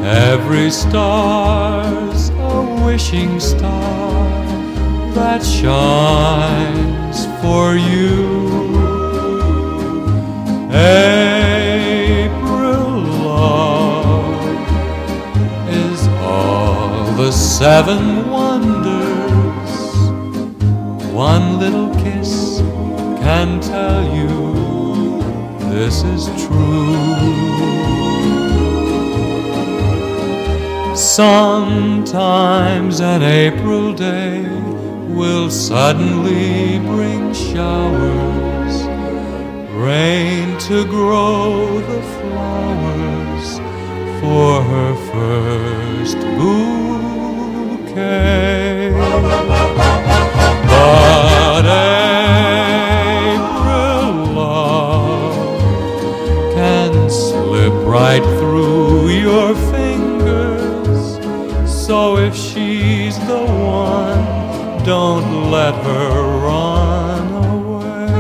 Every star's a wishing star that shines for you. April love is all the seven wonders. One little kiss can tell you this is true. Sometimes an April day will suddenly bring showers, rain to grow the flowers for her first bouquet. But April love can slip right through your fingers, so if she's the one, don't let her run away.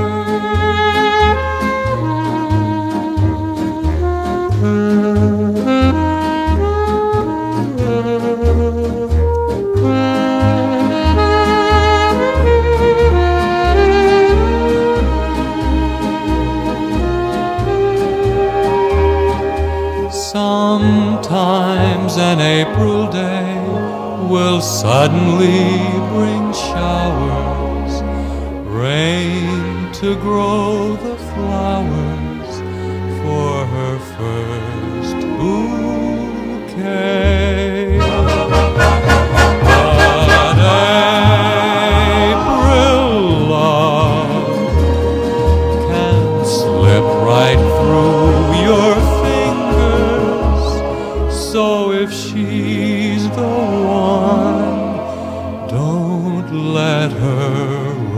Sometimes an April day will suddenly bring showers, rain to grow the flowers for her first bouquet. But April love can slip right through your fingers, so if she's the one, don't let her